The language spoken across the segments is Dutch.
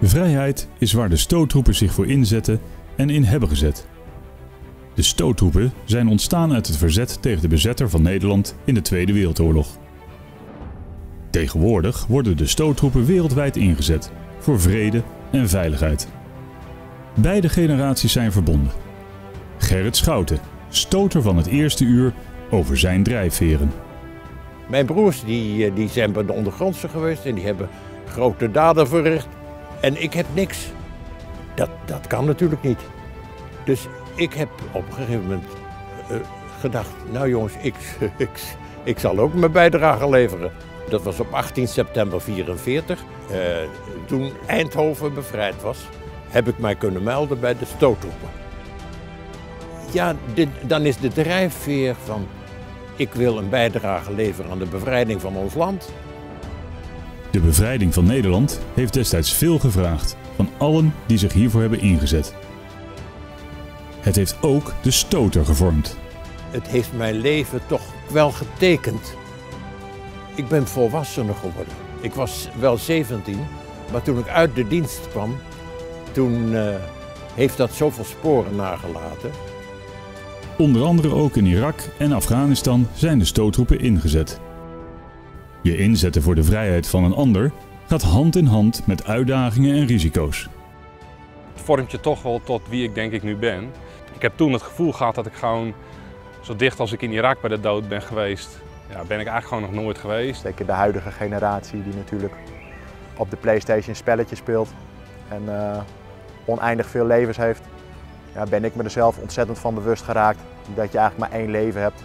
Vrijheid is waar de stoottroepen zich voor inzetten en in hebben gezet. De stoottroepen zijn ontstaan uit het verzet tegen de bezetter van Nederland in de Tweede Wereldoorlog. Tegenwoordig worden de stoottroepen wereldwijd ingezet voor vrede en veiligheid. Beide generaties zijn verbonden. Gerrit Schouten, stoter van het eerste uur, over zijn drijfveren. Mijn broers die zijn bij de ondergrondse geweest en die hebben grote daden verricht. En ik heb niks. Dat kan natuurlijk niet. Dus ik heb op een gegeven moment gedacht, nou jongens, ik zal ook mijn bijdrage leveren. Dat was op 18 september 1944. Toen Eindhoven bevrijd was, heb ik mij kunnen melden bij de stoottroepen. Ja, dan is de drijfveer van ik wil een bijdrage leveren aan de bevrijding van ons land. De bevrijding van Nederland heeft destijds veel gevraagd van allen die zich hiervoor hebben ingezet. Het heeft ook de stoter gevormd. Het heeft mijn leven toch wel getekend. Ik ben volwassener geworden. Ik was wel 17, maar toen ik uit de dienst kwam, toen heeft dat zoveel sporen nagelaten. Onder andere ook in Irak en Afghanistan zijn de stoottroepen ingezet. Je inzetten voor de vrijheid van een ander gaat hand in hand met uitdagingen en risico's. Het vormt je toch wel tot wie ik denk ik nu ben. Ik heb toen het gevoel gehad dat ik gewoon zo dicht als ik in Irak bij de dood ben geweest, ja, ben ik eigenlijk gewoon nog nooit geweest. Zeker de huidige generatie die natuurlijk op de PlayStation spelletjes speelt en oneindig veel levens heeft, ja, ben ik me er zelf ontzettend van bewust geraakt dat je eigenlijk maar één leven hebt.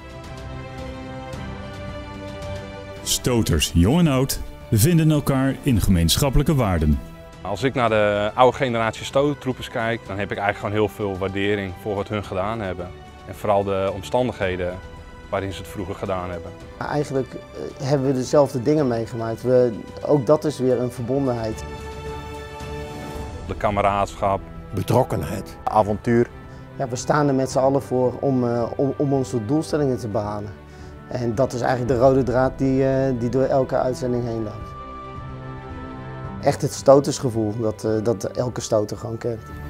Stoters, jong en oud, vinden elkaar in gemeenschappelijke waarden. Als ik naar de oude generatie stoottroepers kijk, dan heb ik eigenlijk gewoon heel veel waardering voor wat hun gedaan hebben. En vooral de omstandigheden waarin ze het vroeger gedaan hebben. Eigenlijk hebben we dezelfde dingen meegemaakt. Ook dat is weer een verbondenheid. De kameraadschap. Betrokkenheid. Avontuur. Ja, we staan er met z'n allen voor om onze doelstellingen te behalen. En dat is eigenlijk de rode draad die door elke uitzending heen loopt. Echt het stotersgevoel dat elke stoter gewoon kent.